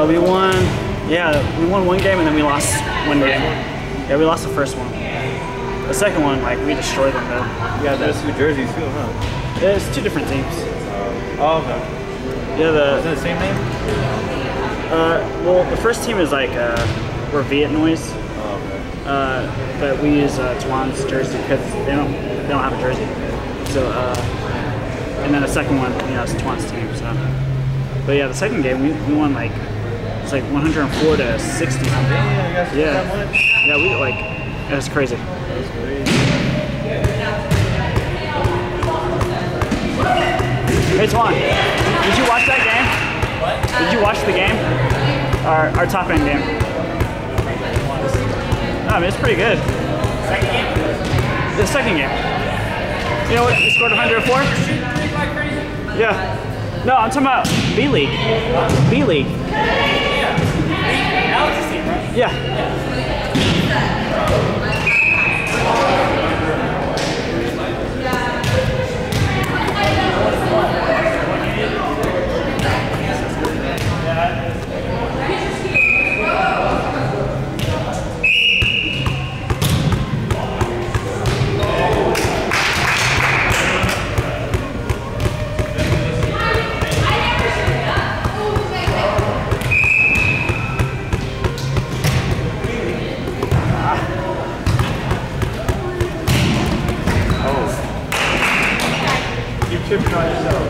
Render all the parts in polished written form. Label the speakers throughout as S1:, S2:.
S1: We won. Yeah, we won one game and then we lost one game. Yeah, we lost the first one. The second one, like, we destroyed them though.
S2: Yeah, there's two jerseys too, huh?
S1: It's two different teams.
S2: Oh, okay.
S1: Yeah,
S2: is it the same name?
S1: Well, the first team is like, we're Vietnoise.
S2: Oh, okay.
S1: But we use Tuan's jersey because they don't have a jersey. So, and then the second one, you know, is Tuan's team. So, but yeah, the second game we won like it's like 104 to 60 something.
S2: Yeah,
S1: yeah, we like it was crazy.
S2: That's crazy.
S1: Hey Tuan, did you watch that game? What? Did you watch the game? Our top end game. No, I mean it's pretty good.
S3: Second game?
S1: The second game. You know what? We scored 104? Yeah. No, I'm talking about B-League. B-League.
S3: Yeah. Alex's team, right?
S1: Yeah.
S2: Chipping on yourself.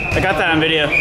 S1: I got that on video.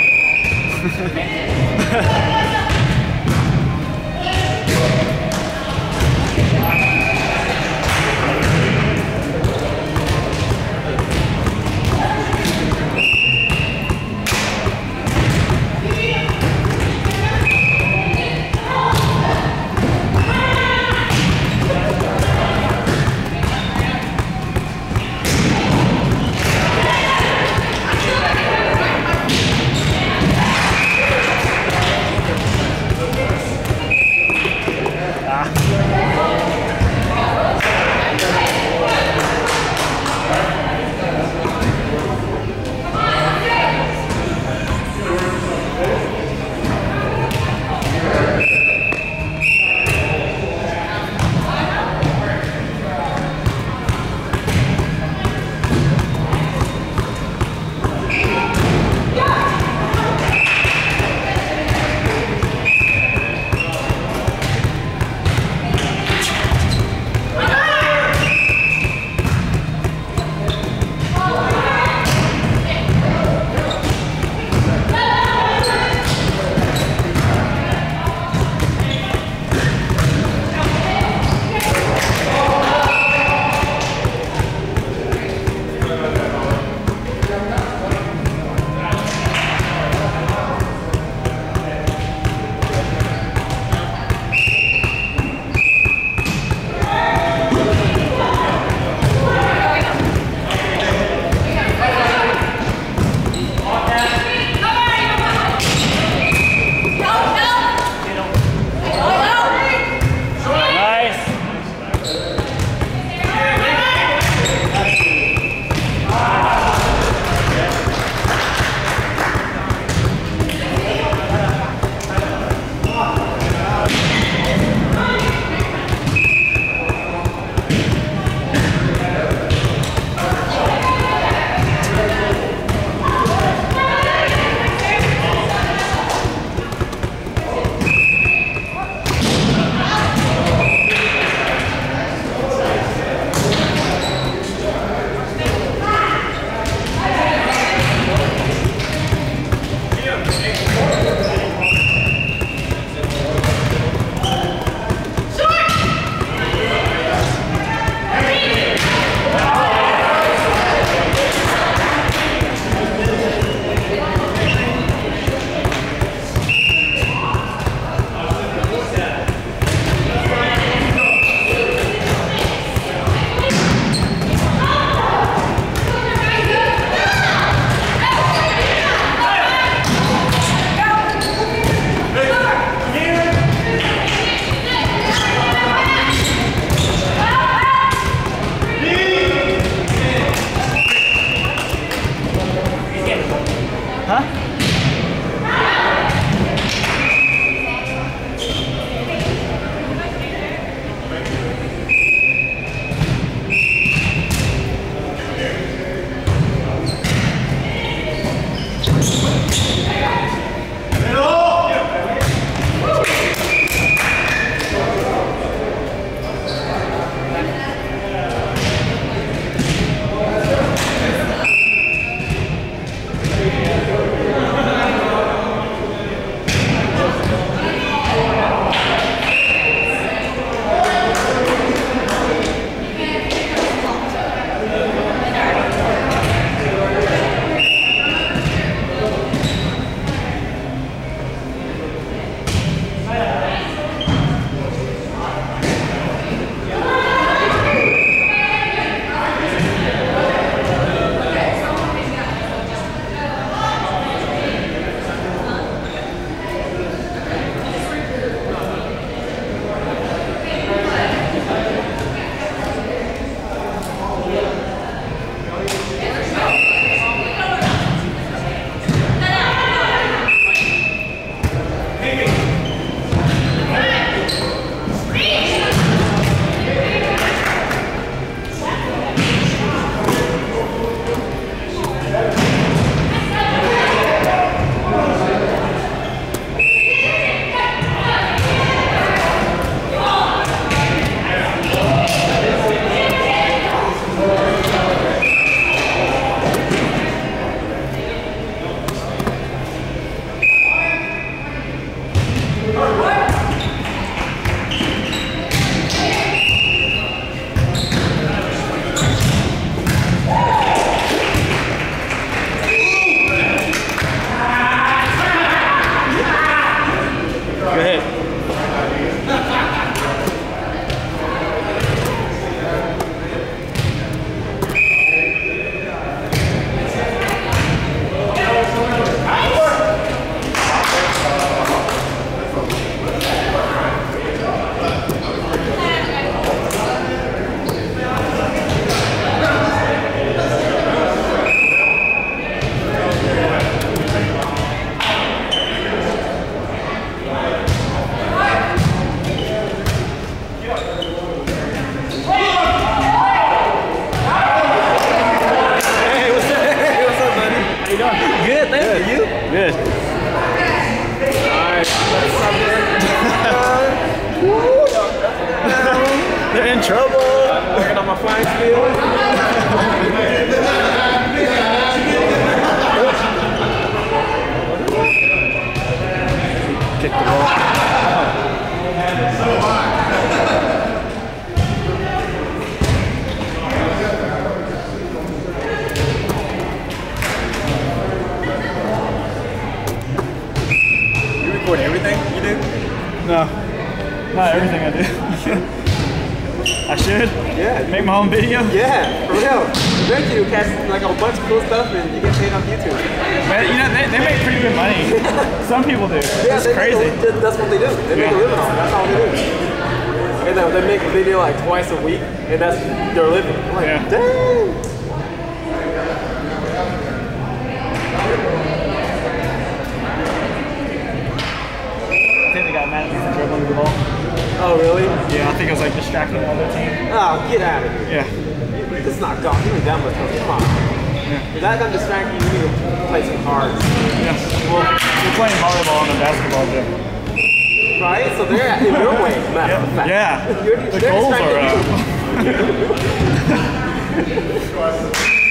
S1: Good.
S2: Alright, what's up, man?
S1: They're in trouble.
S2: Working on my flying skills.
S1: Kick the ball.
S2: You record everything you do?
S1: No, not everything I do. I should?
S2: Yeah.
S1: Make my own video?
S2: Yeah, for real. Eventually you'll catch like a bunch of cool stuff and you get paid on YouTube.
S1: Man, you know, they make pretty good money. Some people do.
S2: Yeah,
S1: It's crazy.
S2: That's what they do. They make a living on it. That's all they do. And then they make a video like twice a week and that's their living. I'm like,
S1: Yeah.
S2: dang.
S1: I think they got mad at me for dribbling the ball.
S2: Oh, really?
S1: Yeah, I think I was like distracting the other team.
S2: Oh, get out of here.
S1: Yeah.
S2: This is not golf. You ain't that much fun. Come on. If that's not distracting you, you need to play some cards.
S1: Yeah. Well, we're playing volleyball in a basketball gym.
S2: Right? So they're in your way, matter of fact.
S1: Yeah. The
S2: They're
S1: goals are
S2: distracting you.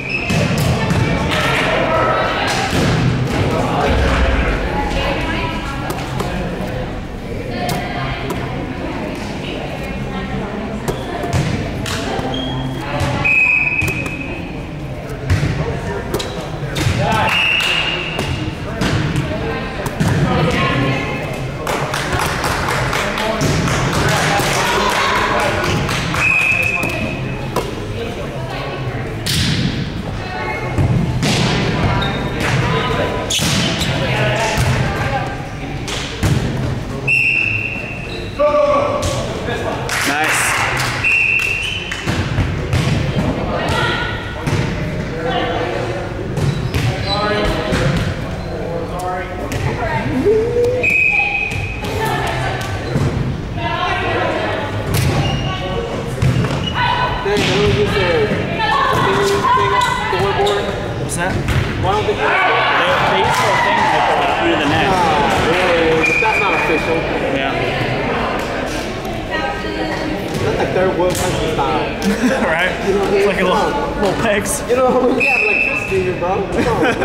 S1: Nice. What's that? They used to thing like through the net.
S2: That's not official.
S1: Yeah.
S2: That's like third world country style.
S1: Right?
S2: You know what I mean?
S1: It's like a little pegs.
S2: You know, we have electricity here, bro. Come on, man.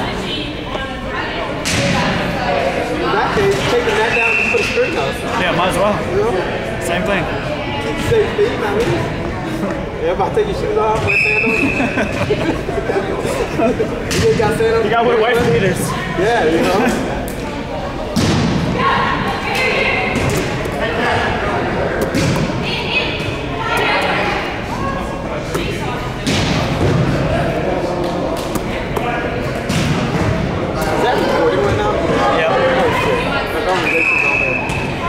S2: In that case, take the net down and just put a string up.
S1: Yeah, might as well.
S2: You know?
S1: Same thing.
S2: Keep the safe feet, man. Everybody take your shoes off, wear sandals. You got sandals?
S1: You got white beaters.
S2: Yeah, you know. Is that recording right now?
S1: Yeah.
S2: Oh shit. My conversation's on there.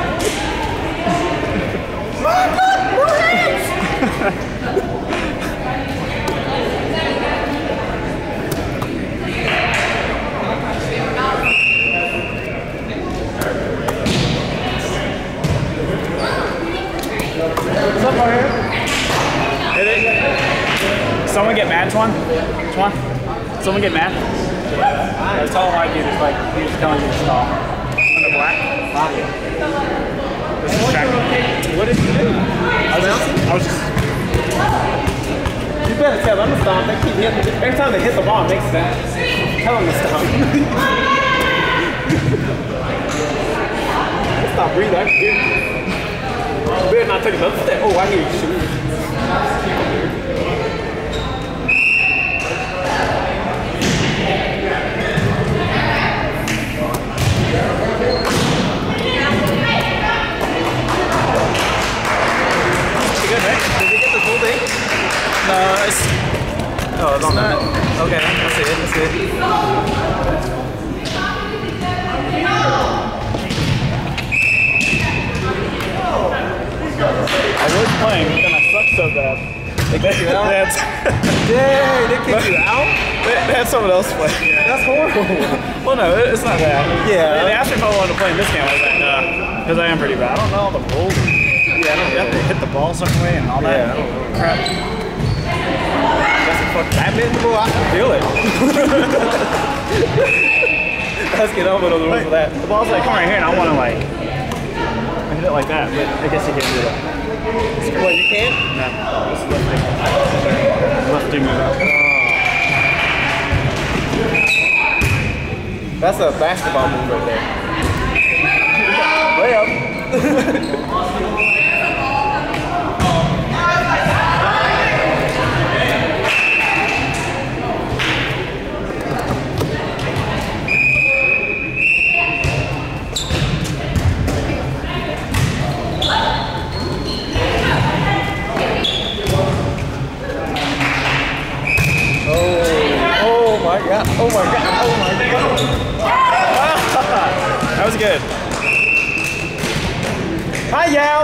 S1: What's up, over here? Hit it. Someone get mad, Twan? Twan? Someone get mad? That's all I do is like, he was telling you to stop. On the black? This is tracking.
S2: What did you do?
S1: I was just.
S2: You better tell them to stop. They keep hitting. Every time they hit the ball, it makes sense. Tell them to stop. Stop breathing. I can hear you. You better not take another step. Oh, I hear you shooting.
S1: Good, right?
S2: Did you get the whole thing?
S1: No, it's.
S2: Oh, it's on that. Okay, that's it. That's it.
S1: I was playing, but then I sucked so bad.
S2: They kicked you out? Dang, they kicked you out?
S1: They had someone else play.
S2: That's horrible.
S1: Well, no, it's not bad.
S2: Yeah.
S1: They asked me if I wanted to play in this game. I was like, nah, because I am pretty bad. I don't know all the rules. Yeah, you have to hit the ball a certain way and all that.
S2: Yeah, I don't know.
S1: Crap.
S2: That's a fucking badminton, bro. I can feel it. Let's get over the rules for that.
S1: The ball's like come right here, and I want to like hit it like that, but I guess you can't do that.
S2: What, you can't?
S1: No, just lifting it up.
S2: That's a basketball move right there. Layup. Oh my god, oh my god, oh my god.
S1: That was good.
S2: Hi, Yao.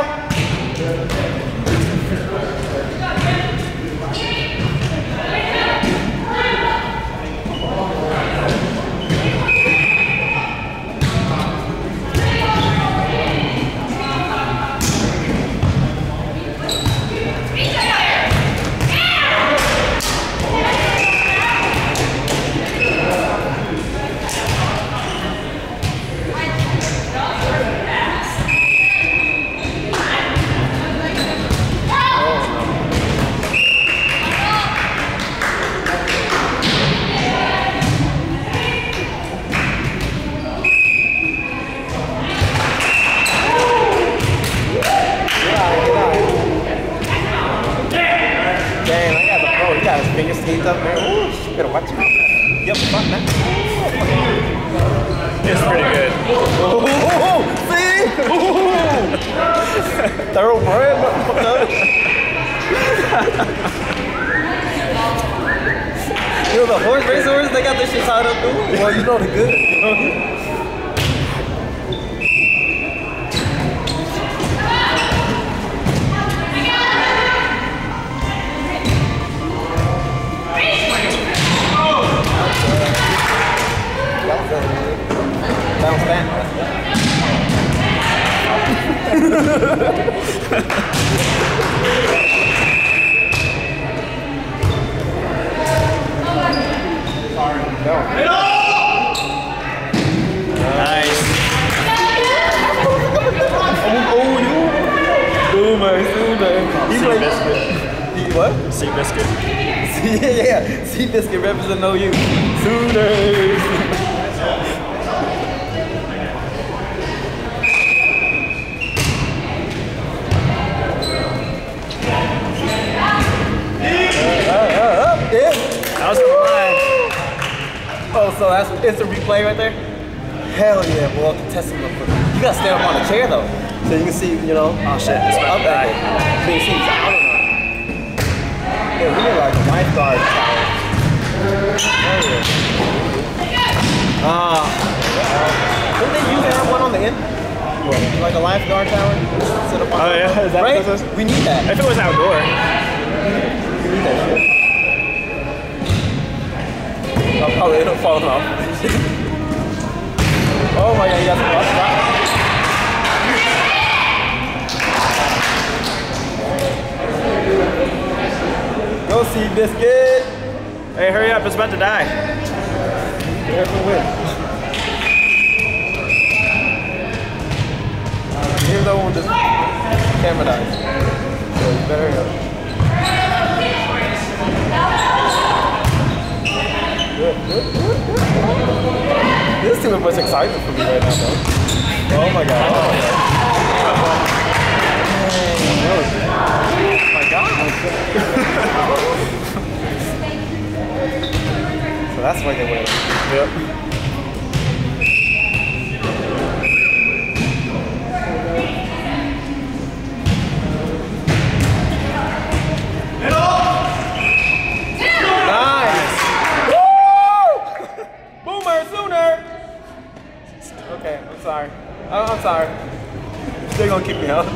S2: Fingers teeth up there. Ooh, you better watch it. Yep, fuck that.
S1: It's pretty good.
S2: Ooh, see? Ooh. Thoroughbred, motherfucker. You know the horse racers, they got this shit tied up too. Well, you know the good. You know? Bounce back.
S1: Nice.
S2: Oh, you. Boomer. He's like
S1: Seabiscuit.
S2: what?
S1: Seabiscuit.
S2: Yeah. Seabiscuit represent OU. Sooners.
S1: That was the line.
S2: Oh, so it's a replay right there? Hell yeah, boy. Contesting the foot. You gotta stand up on a chair though. So you can see, you know.
S1: Oh shit, it's about
S2: Up
S1: to die.
S2: there. So you see, I don't know. Yeah, we need like a lifeguard tower. Didn't they used to have one on the end? What? Like a lifeguard tower? Sit up on
S1: Oh yeah, is that
S2: right?
S1: what this is?
S2: We need that.
S1: If it was outdoor.
S2: We need that shit. I'll probably end up falling off. Oh my god, you got some rough. Go Seabiscuit!
S1: Hey, hurry up, it's about to die.
S2: Careful with. Even though when this camera dies. So you better hurry up. Good. This is too much excitement for me right now, though. Oh my god. Oh my god. So that's why they win.
S1: Yep.
S2: Nice! Woo! Boomer sooner! Okay, I'm sorry. I'm sorry. They're gonna kick me out.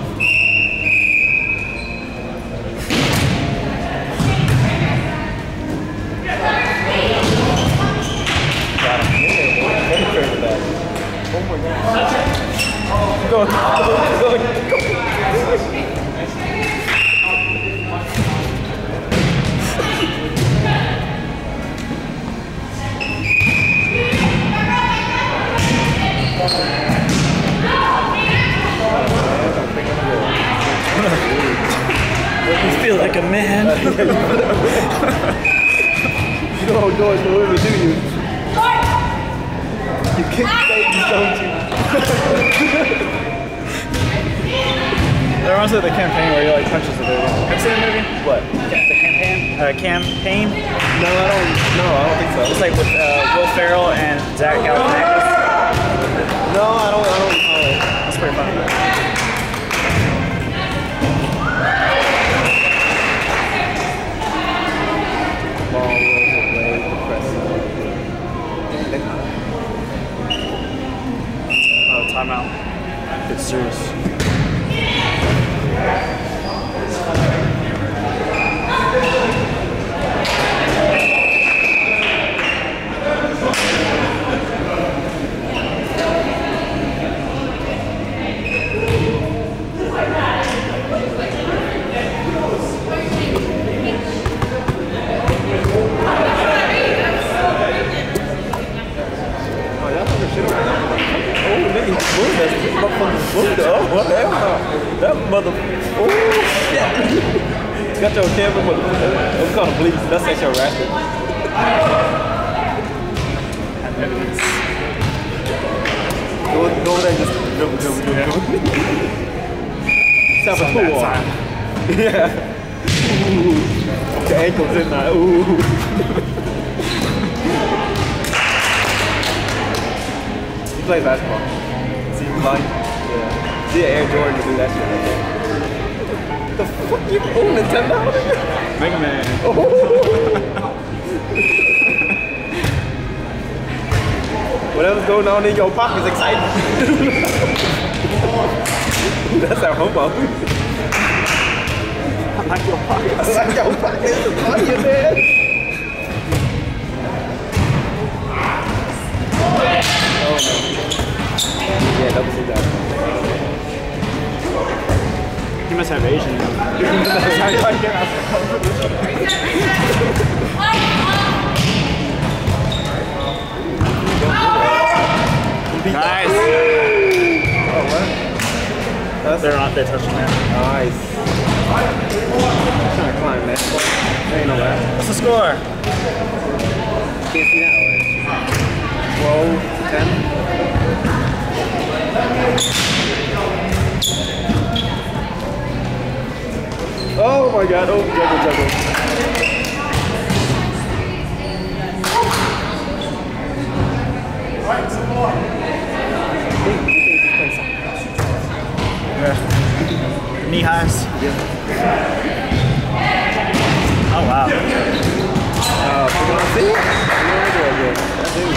S2: Got him. Penetrated that. Oh my god. Go.
S1: like a man.
S2: You don't hold doors for women, do you? You kick babies, don't you?
S1: There was the campaign where he like punches the baby. Have you seen the movie?
S2: What?
S1: The campaign?
S2: No, I don't think so.
S1: It's like with Will Ferrell and Zach Galifianakis.
S2: No, I don't recall it.
S1: That's pretty funny.
S2: Ball rolls away,
S1: Oh, timeout. It's serious.
S2: That mother. Oh, shit. Got your camera, but I'm calling the police. That's sexual harassment. Go over there and just dribble. Saboteur. Yeah. Ooh. The ankles in there. Ooh. He plays basketball. See him playing? Yeah. See Air Jordan to do that shit right there. The fuck you own Nintendo?
S1: Mega Man.
S2: Whatever's going on in your pocket is exciting. That's our homo.
S1: I like your pockets.
S2: I like your pockets. It's funny, man. Oh no. Yeah, double see that.
S1: You must have Asian. Nice.
S2: Oh, what?
S1: They're not. They're touching that.
S2: Nice. I'm trying to climb that. There ain't no way.
S1: What's the score?
S2: Can't see that way. 12-10. Oh my god, oh, juggle. Right, some more.
S1: Yeah. Knee highs?
S2: Yeah.
S1: Oh wow.
S2: You want to see? That's it,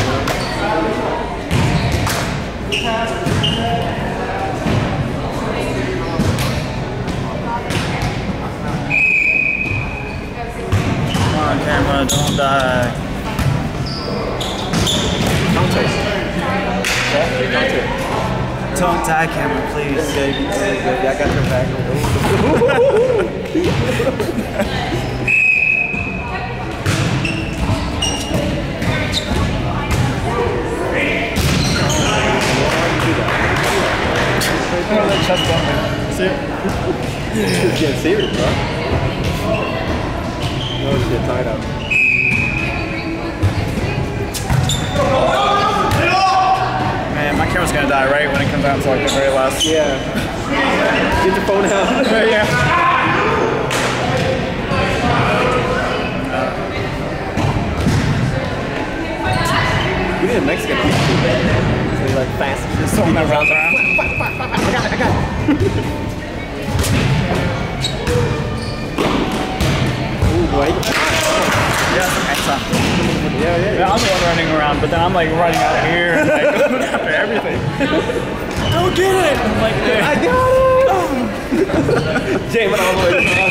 S1: Come on, camera, don't die. Don't die, camera, please.
S2: Yeah, I got your back.
S1: See it?
S2: It's getting serious, bro. No shit, tied up.
S1: Man, my camera's gonna die right when it comes out until like the very last.
S2: Yeah. Get your phone out.
S1: Yeah.
S2: We need a Mexican people, man. So they like fast.
S1: Just throwing that rounds around.
S2: I got it. Ooh, boy. Yeah.
S1: I'm the one running around, but then I'm like running out here, like after everything. Don't get it! I'm like,
S2: I got it! Jamming all the way.